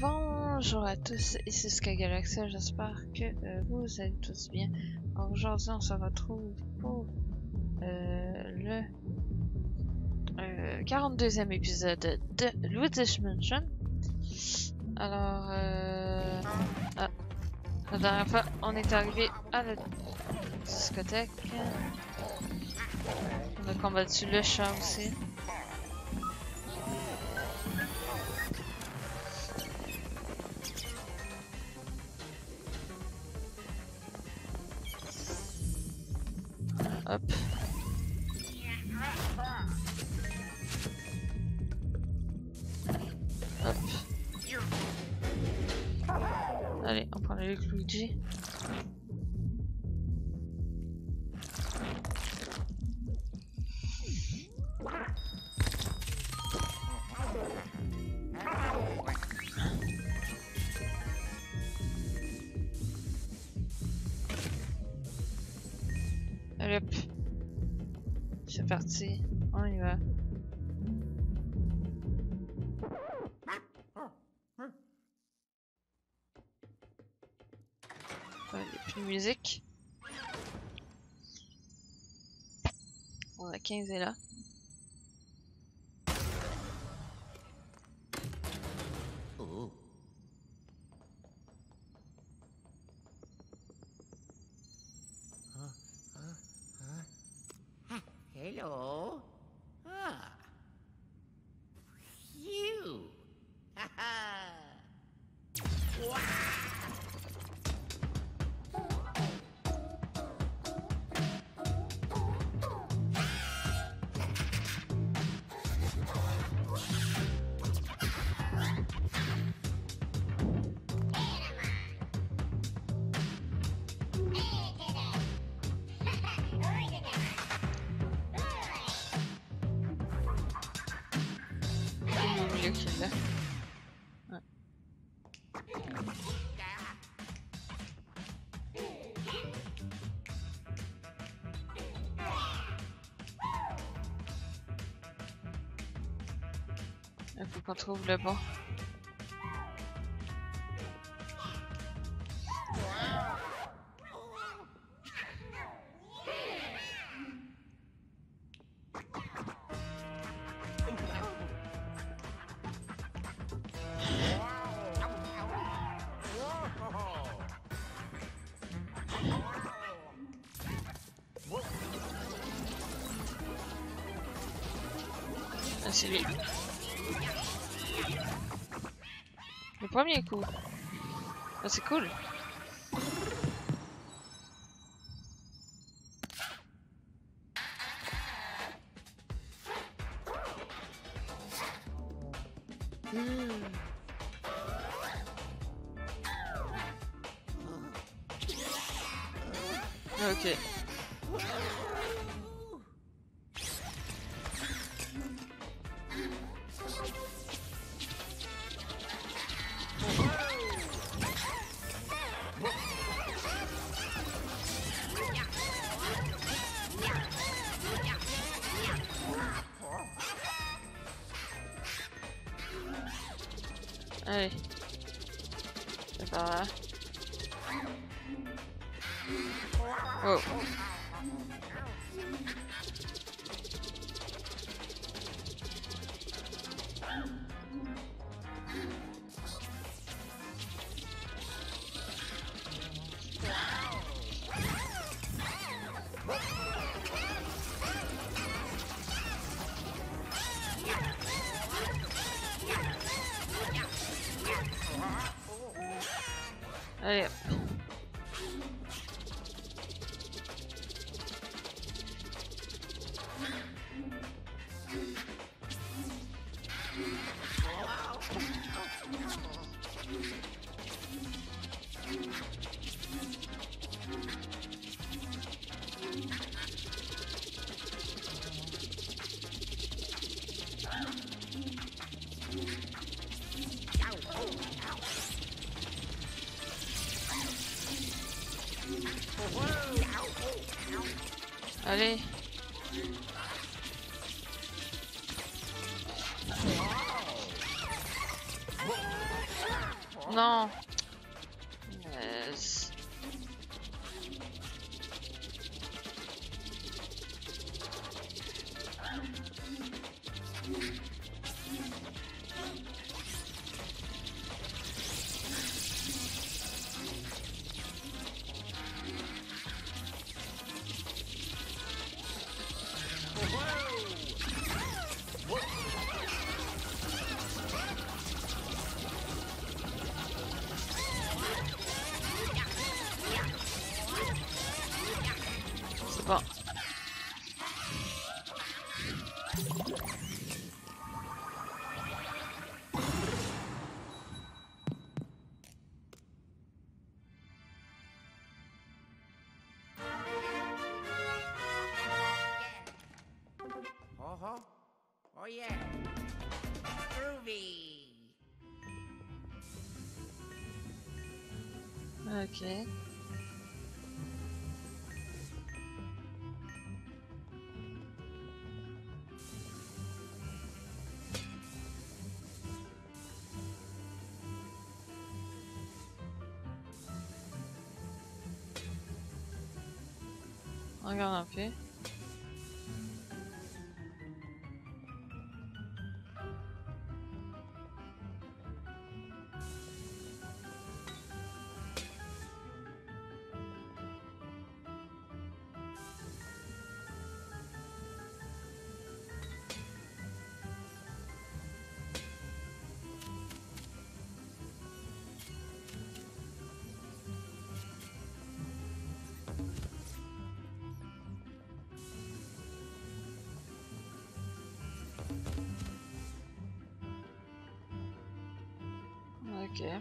Bonjour à tous, ici Skygalaxia, j'espère que vous allez tous bien. Alors aujourd'hui on se retrouve pour le 42e épisode de Luigi's Mansion. Alors, la dernière fois on est arrivé à la discothèque. On a combattu le chat aussi. Hop. Hop. Allez, on prend le Luigi. Allez hop. C'est parti, on y va. Il n'y a plus de musique. On a 15 est là. Oh. Hello. Ah. You. Wow. Milieu qui est là. Ouais. Il faut qu'on trouve le bon. Ah, c'est lui. Le premier coup. Ah, c'est cool. Ok. Allez. C'est par là. Oh. Allez hop. Allez. Non. C'est bon. Oh, oh yeah. Groovy. Ok. Regarde un peu. Ok.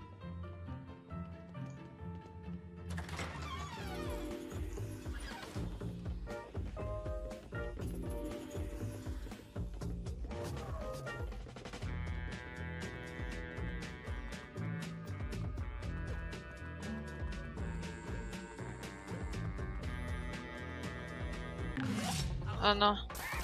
Oh non.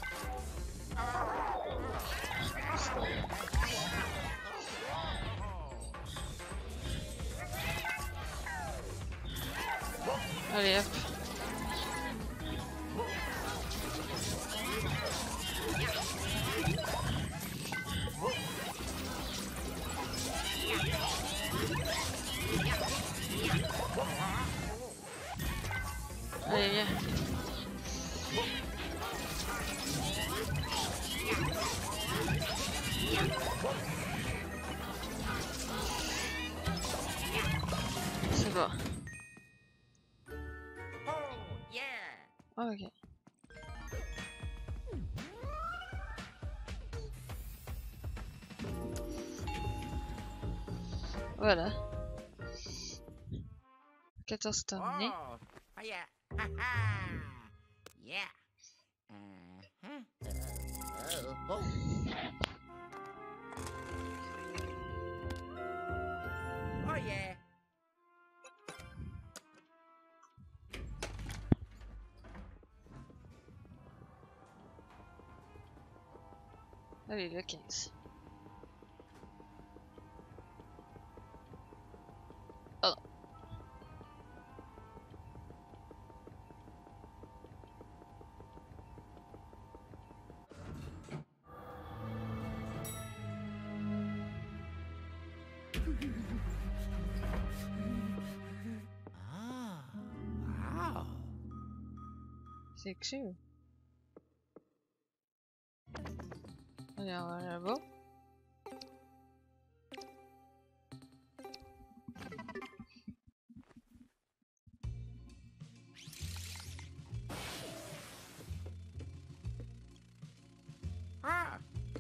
Allez hop. Allez viens. C'est bon. Oh yeah. Oh, ok. Voilà. 14 terminé. Oh, oh yeah. Ha ha. Yeah. Oh. Oh yeah. Allez, le 15. Oh. Ah. Wow. C'est cool. Allez, on va là-bas. Ah.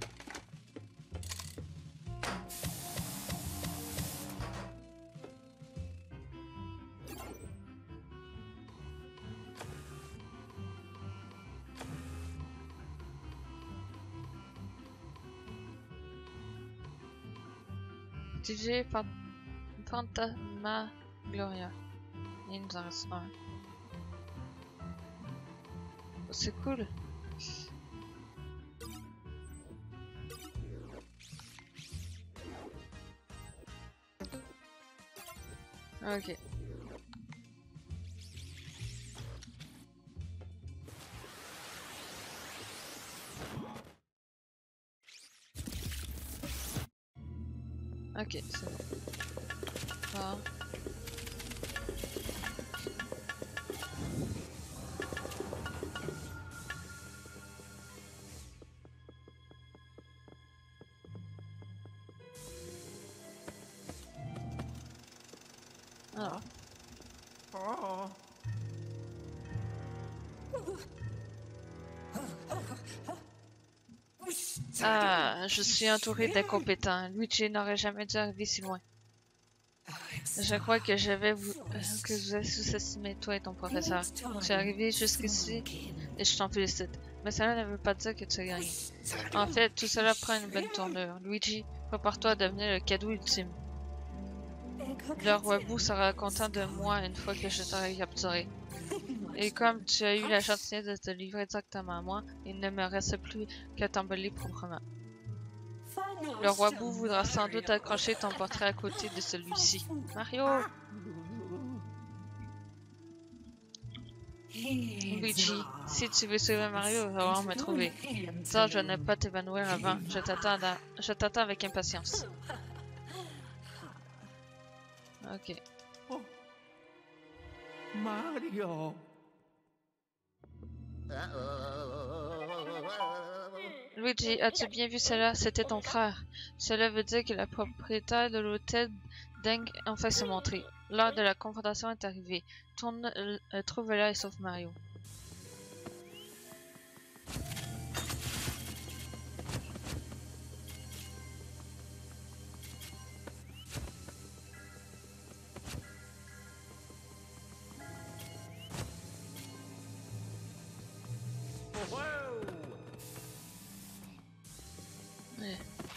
DJ Fantasmagoria. Il nous en reste un. C'est cool. Ok. Ok, c'est bon. Ah. Ah. Oh. Ah, je suis entouré d'incompétents. Luigi n'aurait jamais dû arriver si loin. Je crois que que vous avez sous-estimé toi et ton professeur. Tu es arrivé jusqu'ici et je t'en félicite. Mais cela ne veut pas dire que tu as gagné. En fait, tout cela prend une bonne tournure. Luigi, prépare-toi à devenir le cadeau ultime. Le roi Boo sera content de moi une fois que je t'aurai capturé. Et comme tu as eu la gentillesse de te livrer directement à moi, il ne me reste plus qu'à t'emballer proprement. Le roi Boo voudra sans doute accrocher ton portrait à côté de celui-ci. Mario! Luigi, si tu veux sauver Mario, il va falloir me trouver. Ça, je ne vais pas t'évanouir avant. Je t'attends avec impatience. Ok. Oh. Mario. Luigi, as-tu bien vu cela? C'était ton frère. Cela veut dire que la propriétaire de l'hôtel dingue enfin se montrer. L'heure de la confrontation est arrivée. Tourne, trouve-la et sauve Mario. Ouais.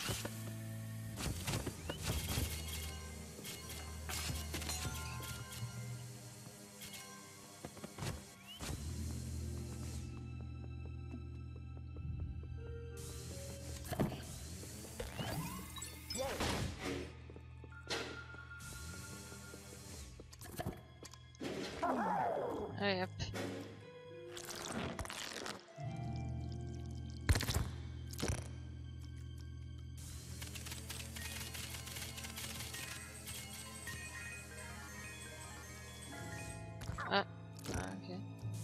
Allez, hop. Ah, ok.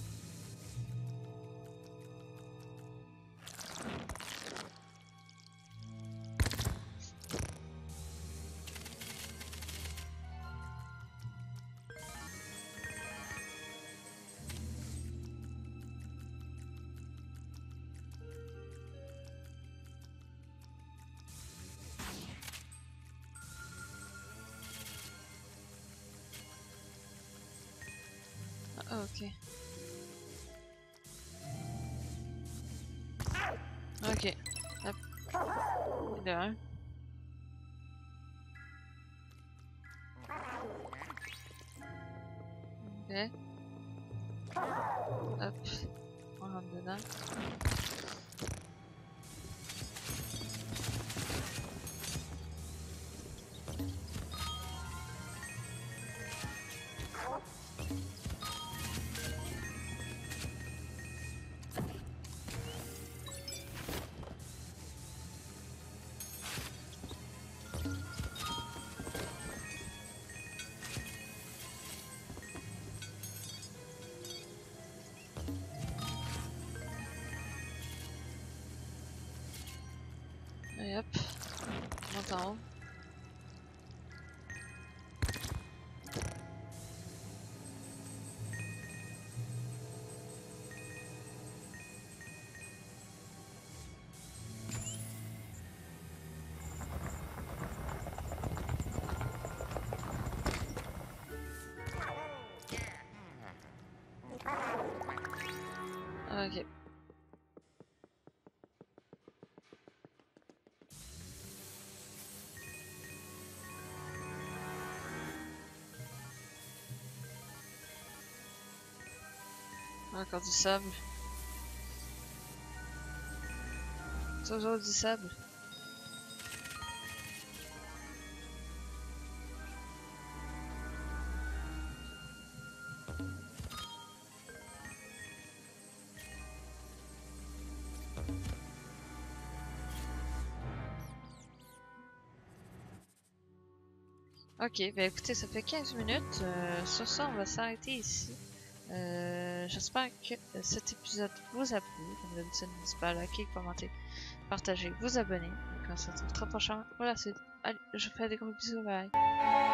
Ah, ok. Ok. Hop. Et de un. Ok. Hop. On rentre dedans. Et hop. On monte en haut. Ok. Encore du sable. Toujours du sable. Ok, ben écoutez, ça fait 15 minutes. Sur ça, on va s'arrêter ici. J'espère que cet épisode vous a plu. Comme d'habitude, n'hésitez pas à liker, commenter, partager, vous abonner. Donc on se retrouve très prochainement. Voilà, c'est... Allez, je vous fais des gros bisous, bye.